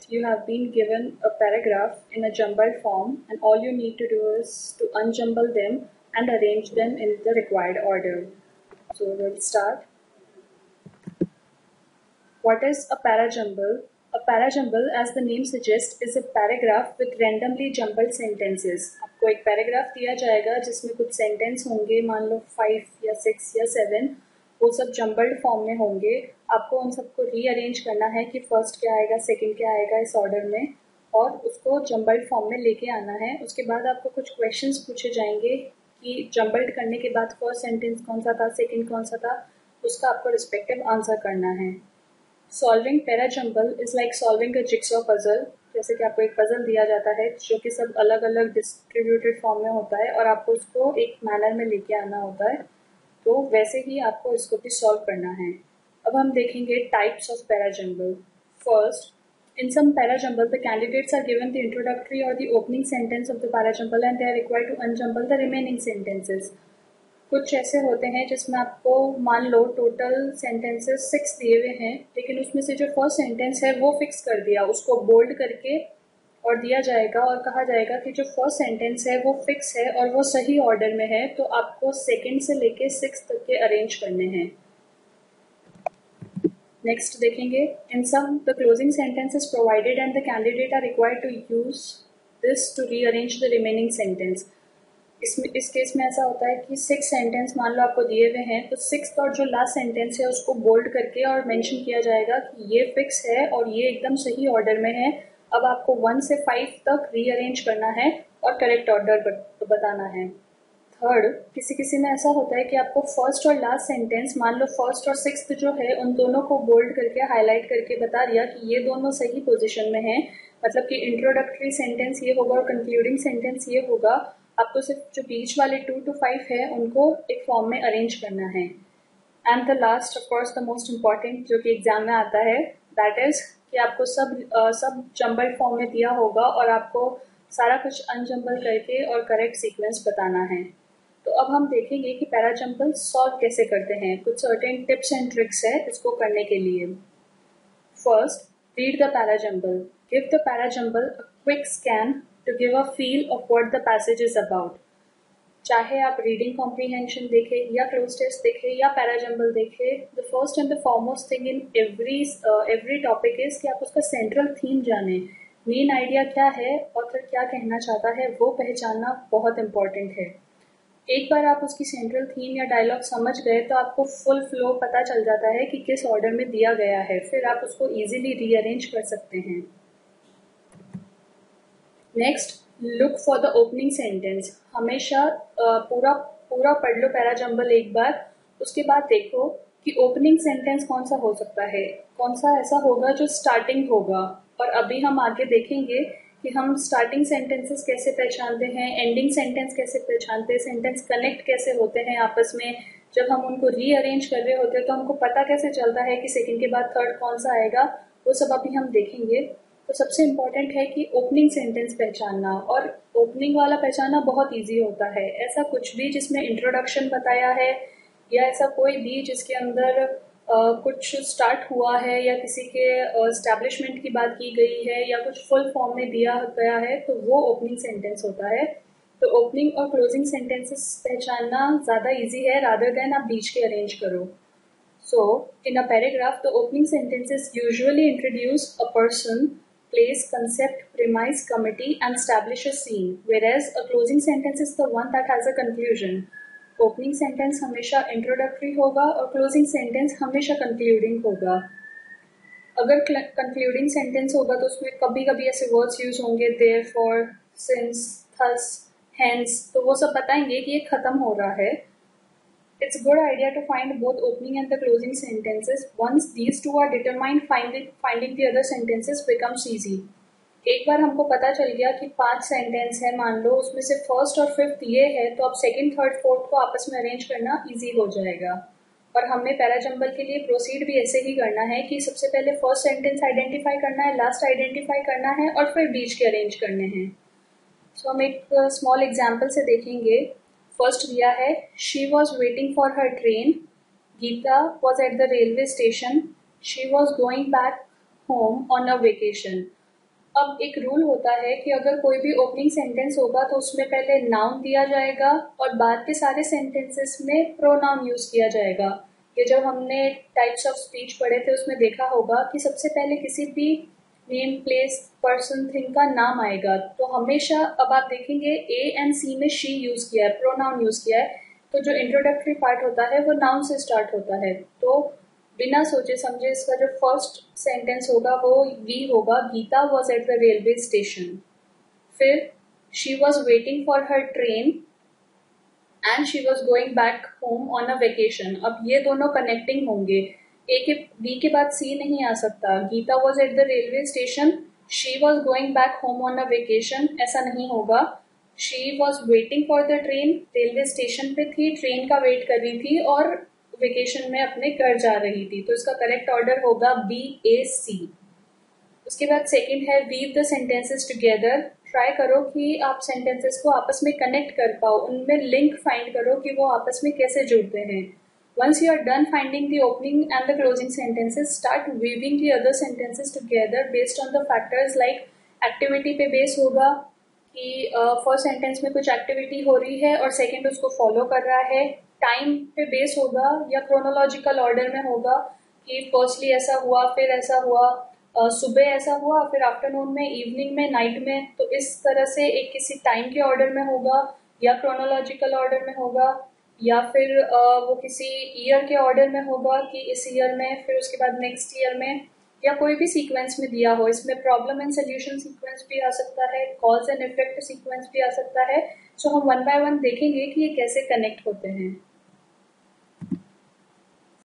you have been given a paragraph in a jumbled form, and all you need to do is to unjumble them and arrange them in the required order. So we'll start. What is a parajumble? A parajumble, as the name suggests, is a paragraph with randomly jumbled sentences. आपको एक paragraph दिया जाएगा जिसमें कुछ sentence होंगे, मान लो 5 या 6 या 7, वो सब जम्बल्ड फॉर्म में होंगे. आपको उन सबको रीअरेंज करना है कि फर्स्ट क्या आएगा, सेकंड क्या आएगा इस ऑर्डर में, और उसको जम्बल्ड फॉर्म में लेके आना है. उसके बाद आपको कुछ क्वेश्चंस पूछे जाएंगे कि जम्बल्ड करने के बाद फर्स्ट सेंटेंस कौन सा था, सेकंड कौन सा था, उसका आपको रिस्पेक्टिव आंसर करना है. Solving parajumble is like solving a jigsaw puzzle. जैसे कि आपको एक पजल दिया जाता है जो कि सब अलग अलग डिस्ट्रीब्यूटेड फॉर्म में होता है और आपको उसको एक मैनर में लेके आना होता है, तो वैसे ही आपको इसको भी सॉल्व करना है. अब हम देखेंगे types of parajumble. First, in some parajumble the candidates are given the introductory or the opening sentence of the parajumble and they are required to unjumble the remaining sentences. कुछ ऐसे होते हैं जिसमें आपको मान लो टोटल सेंटेंसेस 6 दिए हुए हैं, लेकिन उसमें से जो फर्स्ट सेंटेंस है वो फिक्स कर दिया, उसको बोल्ड करके और दिया जाएगा और कहा जाएगा कि जो फर्स्ट सेंटेंस है वो फिक्स है और वो सही ऑर्डर में है, तो आपको सेकंड से लेके 6 तक के अरेंज करने हैं. नेक्स्ट देखेंगे, in some the closing sentence is provided and the candidate are required to use this to rearrange the remaining sentence. इस केस में ऐसा होता है कि 6 सेंटेंस मान लो आपको दिए हुए हैं, तो 6th और जो लास्ट सेंटेंस है उसको बोल्ड करके और मेंशन किया जाएगा कि ये फिक्स है और ये एकदम सही ऑर्डर में है. अब आपको 1 से 5 तक रीअरेंज करना है और करेक्ट ऑर्डर बताना है. थर्ड, किसी में ऐसा होता है कि आपको फर्स्ट और लास्ट सेंटेंस, मान लो फर्स्ट और 6th जो है उन दोनों को बोल्ड करके हाईलाइट करके बता दिया कि ये दोनों सही पोजीशन में हैं, मतलब कि इंट्रोडक्टरी सेंटेंस ये होगा और कंक्लूडिंग सेंटेंस ये होगा. आपको सिर्फ जो बीच वाले 2 to 5 है उनको एक फॉर्म में अरेंज करना है. And the last, of course the most important, जो कि एग्जाम में आता है, दैट इज कि आपको सब जम्बल्ड फॉर्म में दिया होगा और आपको सारा कुछ अनजम्बल करके और करेक्ट सीक्वेंस बताना है. तो अब हम देखेंगे कि पैराजम्बल सॉल्व कैसे करते हैं. कुछ सर्टेन टिप्स एंड ट्रिक्स है इसको करने के लिए. First, read the parajumble. Give the parajumble a quick scan to give a feel of what the passage is about. चाहे आप रीडिंग कॉम्प्रीहेंशन देखें या क्लोज टेस्ट देखें या पैराजम्बल देखें, the first and the foremost thing in every topic is कि आप उसका सेंट्रल थीम जाने, मेन आइडिया क्या है, ऑथर क्या कहना चाहता है, वो पहचानना बहुत इंपॉर्टेंट है. एक बार आप उसकी सेंट्रल थीम या डायलॉग समझ गए तो आपको फुल फ्लो पता चल जाता है कि किस ऑर्डर में दिया गया है, फिर आप उसको इजीली रीअरेंज कर सकते हैं. Next, look for the opening sentence. हमेशा पूरा पढ़ लो पैराजम्बल एक बार, उसके बाद देखो कि ओपनिंग सेंटेंस कौन सा हो सकता है, कौन सा ऐसा होगा जो स्टार्टिंग होगा. और अभी हम आगे देखेंगे कि हम स्टार्टिंग सेंटेंसेस कैसे पहचानते हैं, एंडिंग सेंटेंस कैसे पहचानते हैं, सेंटेंस कनेक्ट कैसे होते हैं आपस में. जब हम उनको रीअरेंज कर रहे होते हैं तो हमको पता कैसे चलता है कि सेकंड के बाद थर्ड कौन सा आएगा, वो सब अभी हम देखेंगे. तो सबसे इम्पोर्टेंट है कि ओपनिंग सेंटेंस पहचानना, और ओपनिंग वाला पहचानना बहुत इजी होता है. ऐसा कुछ भी जिसमें इंट्रोडक्शन बताया है या ऐसा कोई भी जिसके अंदर कुछ स्टार्ट हुआ है या किसी के एस्टैब्लिशमेंट की बात की गई है या कुछ फुल फॉर्म में दिया गया है, तो वो ओपनिंग सेंटेंस होता है. तो ओपनिंग और क्लोजिंग सेंटेंसेस पहचानना ज़्यादा इजी है रादर देन आप बीच के अरेंज करो. So, in a paragraph, the opening sentences usually introduce a person, place, concept, premise, committee and establish a scene, whereas a closing sentence is the one that has a conclusion. Opening sentence हमेशा introductory होगा और closing sentence हमेशा concluding होगा. अगर concluding sentence होगा तो उसमें कभी कभी ऐसे words use होंगे therefore, since, thus, hence, तो वो सब बताएंगे कि ये खत्म हो रहा है. It's a good idea to find both opening and the closing sentences. Once these two are determined, finding the other sentences becomes easy. एक बार हमको पता चल गया कि 5 सेंटेंस है, मान लो उसमें से फर्स्ट और फिफ्थ ये है, तो अब सेकंड, थर्ड, फोर्थ को आपस में अरेंज करना इजी हो जाएगा. और हमें पैराजम्बल के लिए प्रोसीड भी ऐसे ही करना है कि सबसे पहले फर्स्ट सेंटेंस आइडेंटिफाई करना है, लास्ट आइडेंटिफाई करना है और फिर बीच के अरेंज करने हैं. सो हम एक स्मॉल एग्जाम्पल से देखेंगे. फर्स्ट दिया है, she was waiting for her train. Geeta was at the railway station. She was going back home on a vacation. अब एक रूल होता है कि अगर कोई भी ओपनिंग सेंटेंस होगा तो उसमें पहले नाउन दिया जाएगा और बाद के सारे सेंटेंसेस में प्रोनाउन यूज किया जाएगा। ये जब हमने टाइप्स ऑफ स्पीच पढ़े थे उसमें देखा होगा कि सबसे पहले किसी भी नेम, प्लेस, पर्सन, थिंग का नाम आएगा। तो हमेशा अब आप देखेंगे ए एंड सी में शी यूज किया है, प्रोनाउन यूज किया है। तो जो इंट्रोडक्टरी पार्ट होता है वो नाउन से स्टार्ट होता है। तो बिना सोचे समझे इसका जो फर्स्ट सेंटेंस होगा वो वी होगा, Geeta was at the railway station. फिर she was waiting for her train and she was going back home on a vacation. अब ये दोनों कनेक्टिंग होंगे, ए के बी के बाद सी नहीं आ सकता। Geeta was at the railway station, she was going back home on a vacation, ऐसा नहीं होगा। She was waiting for the train, railway station पे थी, ट्रेन का वेट कर रही थी और वेकेशन में अपने घर जा रही थी। तो इसका करेक्ट ऑर्डर होगा बी ए सी। उसके बाद सेकंड है weave the sentences together. Try करो कि आप सेंटेंसेस को आपस में कनेक्ट कर पाओ, उनमें लिंक फाइंड करो कि वो आपस में कैसे जुड़ते हैं। Once you are done finding the opening and the closing sentences, start weaving the other sentences together based on the factors like activity पे बेस होगा कि फर्स्ट सेंटेंस में कुछ एक्टिविटी हो रही है और सेकंड उसको फॉलो कर रहा है। टाइम पे बेस होगा या क्रोनोलॉजिकल ऑर्डर में होगा कि फर्स्टली ऐसा हुआ, फिर ऐसा हुआ, सुबह ऐसा हुआ, फिर आफ्टरनून में, इवनिंग में, नाइट में। तो इस तरह से एक किसी टाइम के ऑर्डर में होगा या क्रोनोलॉजिकल ऑर्डर में होगा या फिर वो किसी ईयर के ऑर्डर में होगा कि इस ईयर में, फिर उसके बाद नेक्स्ट ईयर में, या कोई भी सीक्वेंस में दिया हो। इसमें प्रॉब्लम एंड सोल्यूशन सीक्वेंस भी आ सकता है, कॉज एंड इफेक्ट सीक्वेंस भी आ सकता है। सो हम वन बाय वन देखेंगे कि ये कैसे कनेक्ट होते हैं।